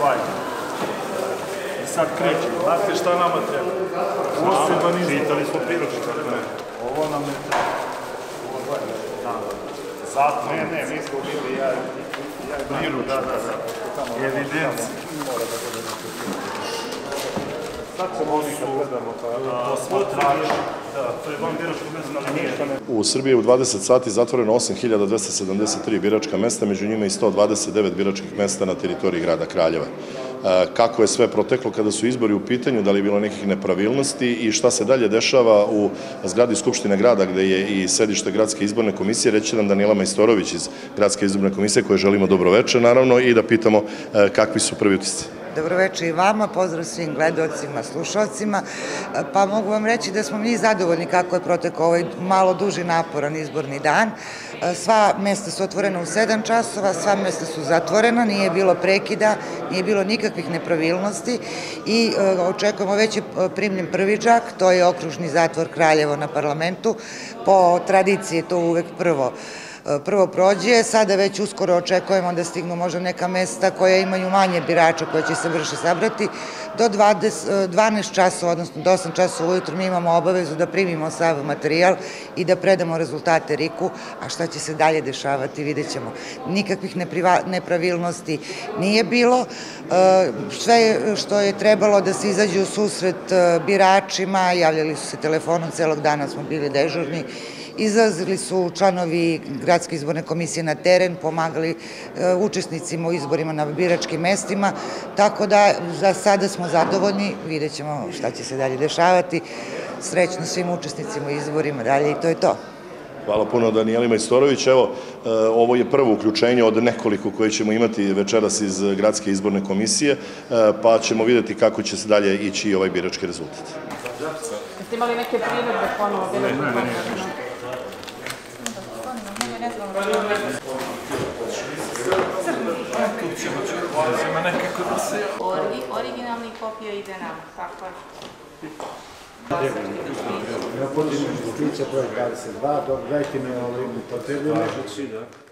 I sad krećemo. Znate šta nama treba? Poseban izbor. Čitali smo priručnik. Ovo nam ne treba. Zato. Ne, mi smo bili priručnik. Da. Evidencija. Sad se oni kad gledamo posmatrači. To je van biračkog mesta. U Srbiji je u 20 sati zatvoreno 8.273 biračka mesta, među njima i 129 biračkih mesta na teritoriji grada Kraljeva. Kako je sve proteklo kada su izbori u pitanju, da li je bilo nekih nepravilnosti i šta se dalje dešava u zgradi Skupštine grada gde je i sedište Gradske izborne komisije, reći nam Danijela Majstorović iz Gradske izborne komisije koje želimo dobroveče naravno i da pitamo kakvi su prvi utisci. Dobroveče i vama, pozdrav svim gledalcima, slušalcima. Pa mogu vam reći da smo mi zadovoljni kako je protekao ovaj malo duži naporan izborni dan. Sva mesta su otvorena u 7 časova, sva mesta su zatvorena, nije bilo prekida, nije bilo nikakvih nepravilnosti i očekujemo već je primljen prvi džak, to je okružni zatvor Kraljevo na parlamentu. Po tradiciji to uvek prvo prođe, sada već uskoro očekujemo da stignu možda neka mesta koja imaju manje birača koja će se brže sabrati. Do 12 časova, odnosno do 8 časova ujutru mi imamo obavezu da primimo sav materijal i da predamo rezultate RIK-u, a šta će se dalje dešavati vidjet ćemo. Nikakvih nepravilnosti nije bilo, sve što je trebalo da se izađe u susret biračima, javljali su se telefonom, celog dana smo bili dežurni, izlazili su članovi Gradske izborne komisije na teren, pomagali učesnicima u izborima na biračkim mestima, tako da za sada smo zadovoljni, vidjet ćemo šta će se dalje dešavati. Srećno svim učesnicima u izborima dalje i to je to. Hvala puno Danijeli Majstorović. Evo, ovo je prvo uključenje od nekoliko koje ćemo imati večeras iz Gradske izborne komisije, pa ćemo vidjeti kako će se dalje ići ovaj birački rezultat. Jeste imali neke primedbe ponovo? Originalni kopija ide nam, tako je. Ja podijem špice broj 22, dajte mi upotrebljene.